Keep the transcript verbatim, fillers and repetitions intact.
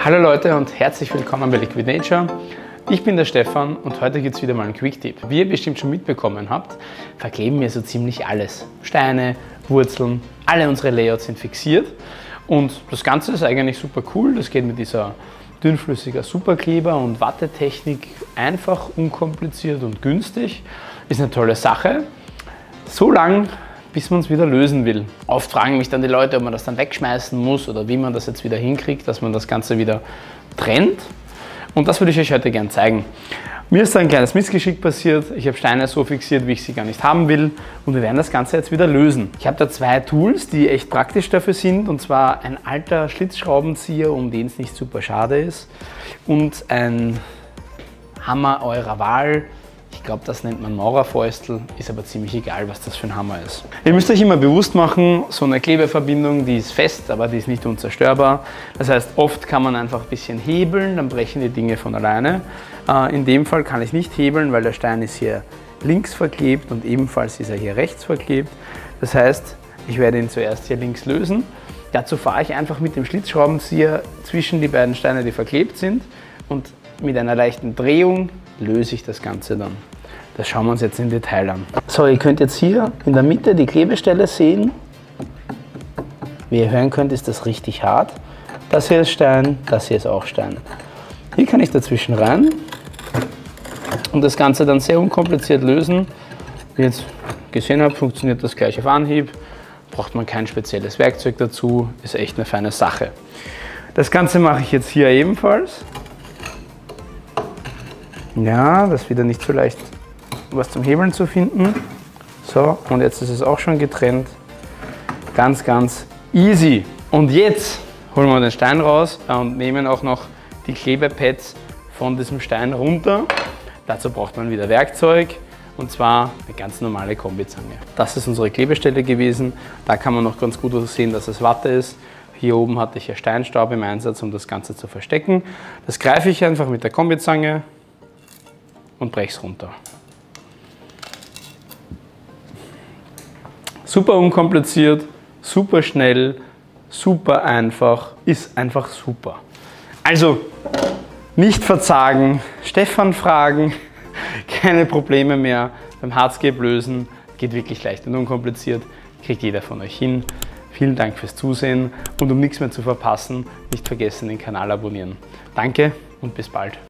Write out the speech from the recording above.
Hallo Leute und herzlich willkommen bei Liquid Nature. Ich bin der Stefan und heute gibt es wieder mal einen Quick-Tipp. Wie ihr bestimmt schon mitbekommen habt, verkleben wir so ziemlich alles. Steine, Wurzeln, alle unsere Layouts sind fixiert und das Ganze ist eigentlich super cool. Das geht mit dieser dünnflüssiger Superkleber und Wattetechnik einfach, unkompliziert und günstig. Ist eine tolle Sache. So lang, bis man es wieder lösen will. Oft fragen mich dann die Leute, ob man das dann wegschmeißen muss oder wie man das jetzt wieder hinkriegt, dass man das Ganze wieder trennt. Und das würde ich euch heute gerne zeigen. Mir ist da ein kleines Missgeschick passiert. Ich habe Steine so fixiert, wie ich sie gar nicht haben will. Und wir werden das Ganze jetzt wieder lösen. Ich habe da zwei Tools, die echt praktisch dafür sind. Und zwar ein alter Schlitzschraubenzieher, um den es nicht super schade ist. Und ein Hammer eurer Wahl. Ich glaube, das nennt man Maurerfäustel, ist aber ziemlich egal, was das für ein Hammer ist. Ihr müsst euch immer bewusst machen, so eine Klebeverbindung, die ist fest, aber die ist nicht unzerstörbar. Das heißt, oft kann man einfach ein bisschen hebeln, dann brechen die Dinge von alleine. In dem Fall kann ich nicht hebeln, weil der Stein ist hier links verklebt und ebenfalls ist er hier rechts verklebt. Das heißt, ich werde ihn zuerst hier links lösen. Dazu fahre ich einfach mit dem Schlitzschraubenzieher zwischen die beiden Steine, die verklebt sind, und mit einer leichten Drehung löse ich das Ganze dann. Das schauen wir uns jetzt im Detail an. So, ihr könnt jetzt hier in der Mitte die Klebestelle sehen. Wie ihr hören könnt, ist das richtig hart. Das hier ist Stein, das hier ist auch Stein. Hier kann ich dazwischen rein und das Ganze dann sehr unkompliziert lösen. Wie ihr jetzt gesehen habt, funktioniert das gleich auf Anhieb. Braucht man kein spezielles Werkzeug dazu, ist echt eine feine Sache. Das Ganze mache ich jetzt hier ebenfalls. Ja, das ist wieder nicht so leicht, was zum Hebeln zu finden. So, und jetzt ist es auch schon getrennt. Ganz, ganz easy. Und jetzt holen wir den Stein raus und nehmen auch noch die Klebepads von diesem Stein runter. Dazu braucht man wieder Werkzeug, und zwar eine ganz normale Kombizange. Das ist unsere Klebestelle gewesen. Da kann man noch ganz gut sehen, dass es Watte ist. Hier oben hatte ich ja Steinstaub im Einsatz, um das Ganze zu verstecken. Das greife ich einfach mit der Kombizange und breche es runter. Super unkompliziert, super schnell, super einfach, ist einfach super. Also nicht verzagen, Stefan fragen, keine Probleme mehr beim Hardscape lösen, geht wirklich leicht und unkompliziert, kriegt jeder von euch hin. Vielen Dank fürs Zusehen und um nichts mehr zu verpassen, nicht vergessen den Kanal abonnieren. Danke und bis bald.